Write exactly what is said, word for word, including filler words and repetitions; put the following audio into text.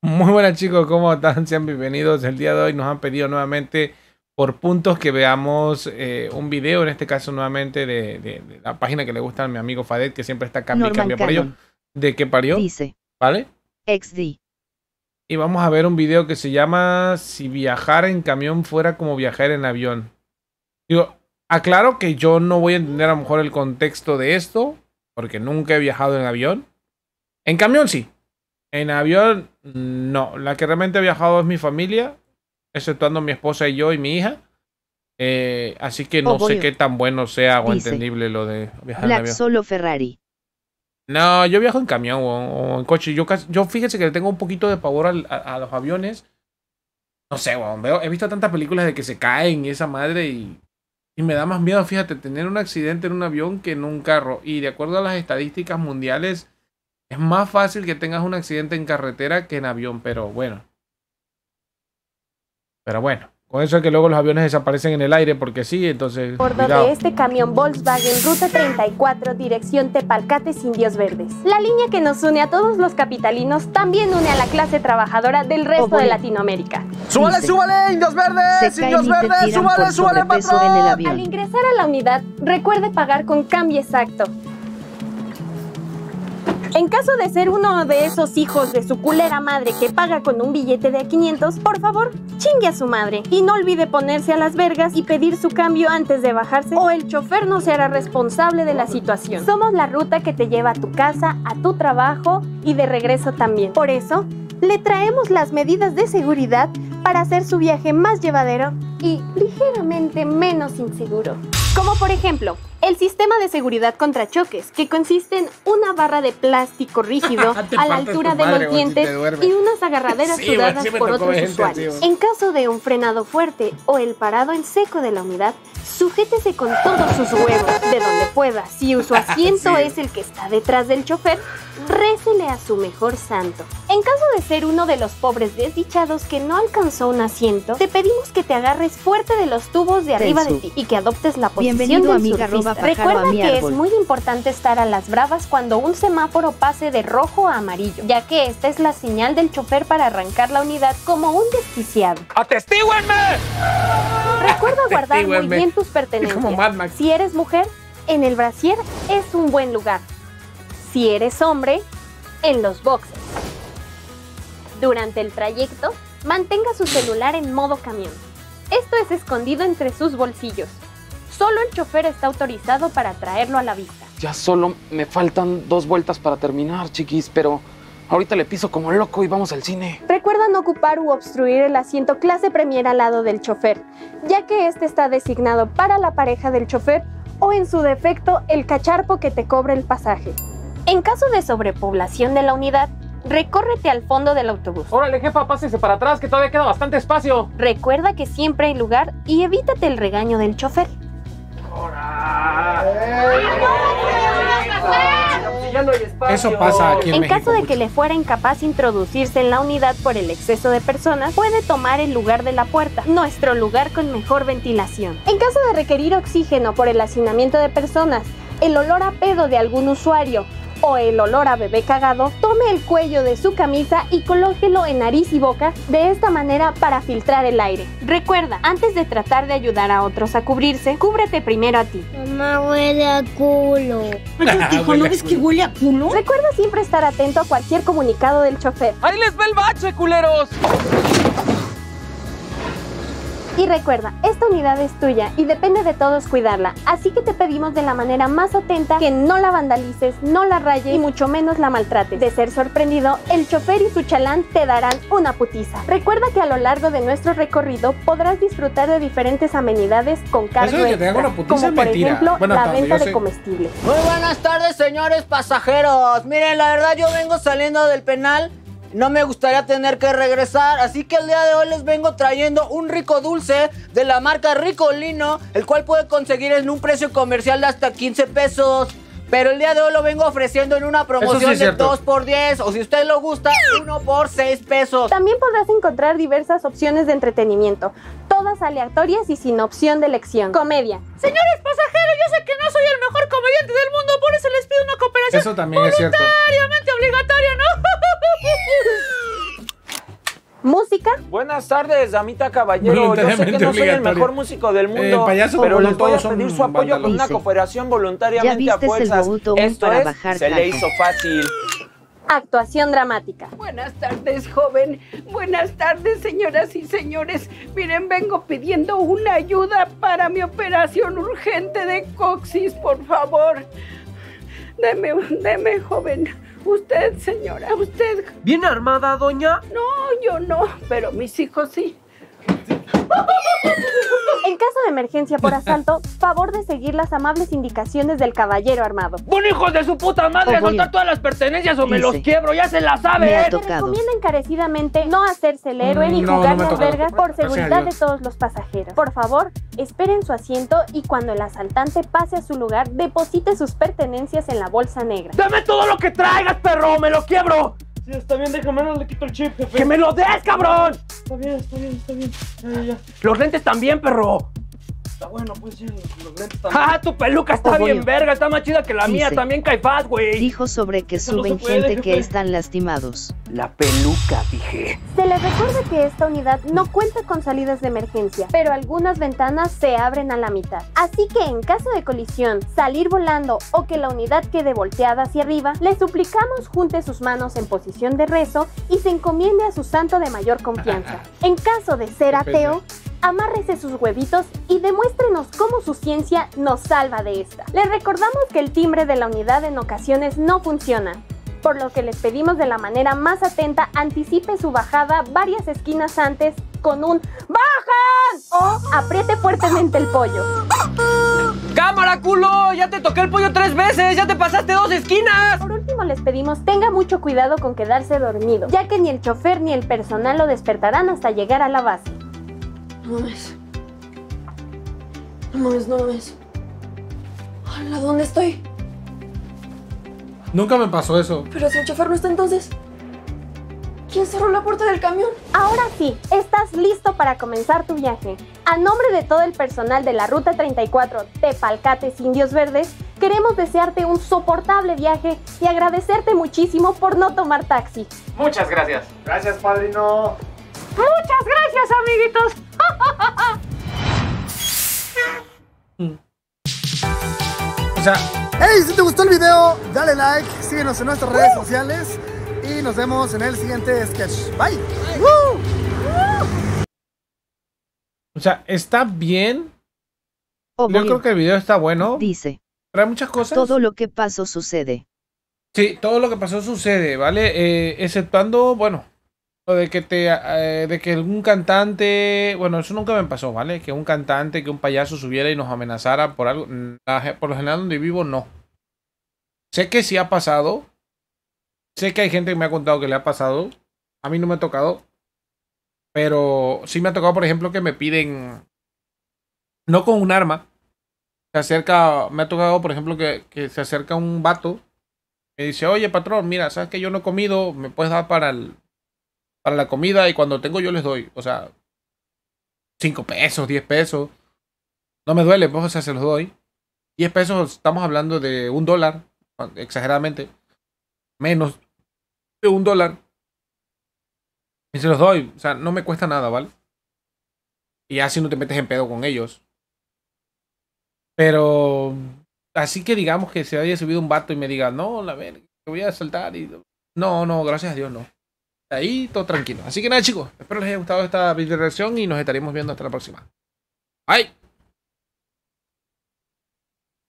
Muy buenas chicos, ¿cómo están? Sean bienvenidos. El día de hoy nos han pedido nuevamente por puntos que veamos eh, un video, en este caso nuevamente de, de, de la página que le gusta a mi amigo Fadet, que siempre está cambia y cambia por ello. ¿De qué parió? Dice. ¿Vale? equis de. Y vamos a ver un video que se llama Si viajar en camión fuera como viajar en avión. Digo, aclaro que yo no voy a entender a lo mejor el contexto de esto, porque nunca he viajado en avión. En camión sí. En avión, no. La que realmente ha viajado es mi familia, exceptuando mi esposa y yo y mi hija. Eh, así que no oh, sé qué tan bueno sea o Dice, entendible lo de viajar Black en avión. Solo Ferrari. No, yo viajo en camión o, o en coche. Yo, casi, yo fíjese que le tengo un poquito de pavor al, a, a los aviones. No sé, weón, veo, he visto tantas películas de que se caen y esa madre y, y me da más miedo, fíjate, tener un accidente en un avión que en un carro. Y de acuerdo a las estadísticas mundiales, es más fácil que tengas un accidente en carretera que en avión, pero bueno. Pero bueno, con eso es que luego los aviones desaparecen en el aire porque sí, entonces Bordo cuidado. de este camión Volkswagen Ruta treinta y cuatro, dirección Tepalcates, Indios Verdes. La línea que nos une a todos los capitalinos también une a la clase trabajadora del resto oh, de Latinoamérica. ¡Súbale, Dice, súbale, Indios Verdes! ¡Indios Verdes! ¡Súbale, súbale, patrón! En el avión. Al ingresar a la unidad, recuerde pagar con cambio exacto. En caso de ser uno de esos hijos de su culera madre que paga con un billete de quinientos, por favor, chingue a su madre. Y no olvide ponerse a las vergas y pedir su cambio antes de bajarse, o el chofer no se hará responsable de la situación. Somos la ruta que te lleva a tu casa, a tu trabajo y de regreso también. Por eso, le traemos las medidas de seguridad para hacer su viaje más llevadero y ligeramente menos inseguro. Como por ejemplo, el sistema de seguridad contra choques, que consiste en una barra de plástico rígido a la altura de los dientes y unas agarraderas Sí, sudadas sí me por tocó otros gente usuarios. así, En caso de un frenado fuerte o el parado en seco de la unidad, sujétese con todos sus huevos, de donde pueda. Si su asiento Sí. es el que está detrás del chofer, récele a su mejor santo. En caso de ser uno de los pobres desdichados que no alcanzó un asiento, te pedimos que te agarres fuerte de los tubos de arriba de ti y que adoptes la posición Bienvenido, del amiga, surfista. roba pájaro Recuerda a mi que árbol. es muy importante estar a las bravas cuando un semáforo pase de rojo a amarillo, ya que esta es la señal del chofer para arrancar la unidad como un desquiciado. ¡Atestíguenme! Recuerda guardar muy Atestíguenme. bien tus pertenencias. Como Mad Max. Si eres mujer, en el brasier es un buen lugar. Si eres hombre, en los boxes. Durante el trayecto, mantenga su celular en modo camión. Esto es escondido entre sus bolsillos. Solo el chofer está autorizado para traerlo a la vista. Ya solo me faltan dos vueltas para terminar, chiquis, pero ahorita le piso como loco y vamos al cine. Recuerda no ocupar u obstruir el asiento clase premier al lado del chofer, ya que este está designado para la pareja del chofer o, en su defecto, el cacharpo que te cobre el pasaje. En caso de sobrepoblación de la unidad, recórrete al fondo del autobús. Órale, jefa, pásese para atrás, que todavía queda bastante espacio. Recuerda que siempre hay lugar y evítate el regaño del chofer. Eso pasa aquí en, En México caso de mucho. que le fuera incapaz introducirse en la unidad por el exceso de personas, puede tomar el lugar de la puerta, nuestro lugar con mejor ventilación. En caso de requerir oxígeno por el hacinamiento de personas, el olor a pedo de algún usuario o el olor a bebé cagado, tome el cuello de su camisa y colóquelo en nariz y boca de esta manera para filtrar el aire. Recuerda, antes de tratar de ayudar a otros a cubrirse, cúbrete primero a ti. Mamá, huele a culo. Hijo, ¿no ves que huele a culo? Recuerda siempre estar atento a cualquier comunicado del chofer. ¡Ahí les va el bache, culeros! Y recuerda, esta unidad es tuya y depende de todos cuidarla, así que te pedimos de la manera más atenta que no la vandalices, no la rayes y mucho menos la maltrates. De ser sorprendido, el chofer y su chalán te darán una putiza. Recuerda que a lo largo de nuestro recorrido podrás disfrutar de diferentes amenidades con cargo Eso de que te hagan extra, una putiza como es por mentira. ejemplo Bueno, la hasta donde venta yo de sé. comestibles. Muy buenas tardes, señores pasajeros. Miren, la verdad yo vengo saliendo del penal. No me gustaría tener que regresar, así que el día de hoy les vengo trayendo un rico dulce de la marca Ricolino, el cual puede conseguir en un precio comercial de hasta quince pesos. Pero el día de hoy lo vengo ofreciendo en una promoción sí es de cierto. dos por diez, o si usted lo gusta, uno por seis pesos. También podrás encontrar diversas opciones de entretenimiento, todas aleatorias y sin opción de elección. Comedia. Señores pasajeros, yo sé que no soy el mejor comediante del mundo, por eso les pido una cooperación Eso también es cierto. voluntariamente obligatoria, ¿no? Música. Buenas tardes, damita caballero. Yo sé que Voluntariamente no soy el obligatorio. mejor músico del mundo, Eh, payaso, pero como les voy a todos pedir son su apoyo con una Dice, cooperación ¿ya voluntariamente a vistes el fuerzas. Bobuto un Esto para es, bajar se caja? le hizo fácil. Actuación dramática. Buenas tardes, joven. Buenas tardes, señoras y señores. Miren, vengo pidiendo una ayuda para mi operación urgente de coxis, por favor. Deme, deme, joven. Usted, señora, usted. ¿Viene armada, doña? No, yo no, pero mis hijos sí. En caso de emergencia por asalto, favor de seguir las amables indicaciones del caballero armado. ¡Bueno, hijos de su puta madre! Oh, voy. ¡Soltar todas las pertenencias o me Dice, los quiebro! ¡Ya se la me sabe! ha Se tocado. recomienda encarecidamente no hacerse el héroe ni Mm, no, no jugar me ha las tocado. vergas por Gracias a seguridad de Dios. todos los pasajeros. Por favor, esperen su asiento y cuando el asaltante pase a su lugar, deposite sus pertenencias en la bolsa negra. ¡Dame todo lo que traigas, perro! ¡Me lo quiebro! Sí, está bien, déjame, no le quito el chip, jefe. ¡Que me lo des, cabrón! Está bien, está bien, está bien. Ya, ya, ya. Los lentes también, perro. Está bueno, pues sí, los, los lentes también. ¡Ah, tu peluca está Ojo, bien yo. verga! Está más chida que la mía. Dice, También caifás, güey. Dijo sobre que Eso no suben se puede, gente que jefe. están lastimados. La peluca, dije. Se les recuerda que esta unidad no cuenta con salidas de emergencia, pero algunas ventanas se abren a la mitad. Así que en caso de colisión, salir volando o que la unidad quede volteada hacia arriba, le suplicamos junte sus manos en posición de rezo y se encomiende a su santo de mayor confianza. En caso de ser ateo, amárrese sus huevitos y demuéstrenos cómo su ciencia nos salva de esta. Les recordamos que el timbre de la unidad en ocasiones no funciona, por lo que les pedimos de la manera más atenta anticipe su bajada varias esquinas antes con un ¡bajan! O apriete fuertemente el pollo. ¡Cámara, culo! ¡Ya te toqué el pollo tres veces! ¡Ya te pasaste dos esquinas! Por último les pedimos tenga mucho cuidado con quedarse dormido, ya que ni el chofer ni el personal lo despertarán hasta llegar a la base. No mames. No mames, no mames. Hola, ¿dónde estoy? Nunca me pasó eso. Pero si el chofer no está entonces. ¿Quién cerró la puerta del camión? Ahora sí, estás listo para comenzar tu viaje. A nombre de todo el personal de la Ruta treinta y cuatro Tepalcates Indios Verdes, queremos desearte un soportable viaje y agradecerte muchísimo por no tomar taxi. Muchas gracias. Gracias, padrino. Muchas gracias, amiguitos. O sea, Hey, si te gustó el video, dale like, síguenos en nuestras redes sociales y nos vemos en el siguiente sketch. Bye. o sea, está bien. Oh, Yo voy. creo que el video está bueno. Dice, Pero hay muchas cosas. todo lo que pasó sucede. Sí, todo lo que pasó sucede, ¿vale? Eh, exceptuando, bueno, lo de que te, eh, de que algún cantante, bueno, eso nunca me pasó, ¿vale? Que un cantante, que un payaso subiera y nos amenazara por algo. La- Por lo general donde vivo, no. Sé que sí ha pasado. Sé que hay gente que me ha contado que le ha pasado. A mí no me ha tocado. Pero sí me ha tocado, por ejemplo, que me piden, no con un arma. Se acerca, me ha tocado, por ejemplo, que, que se acerca un vato. Me dice, oye, patrón, mira, sabes que yo no he comido, me puedes dar para el, para la comida y cuando tengo yo les doy. O sea, cinco pesos, diez pesos. No me duele, pues, o sea, se los doy. diez pesos, estamos hablando de un dólar, exageradamente. Menos de un dólar. Y se los doy, o sea, no me cuesta nada, ¿vale? Y así no te metes en pedo con ellos. Pero así que digamos que se haya subido un vato y me diga, no, la verga, te voy a saltar y... No, no, gracias a Dios, no. Ahí todo tranquilo. Así que nada, chicos, espero les haya gustado esta video reacción y nos estaremos viendo hasta la próxima. Bye.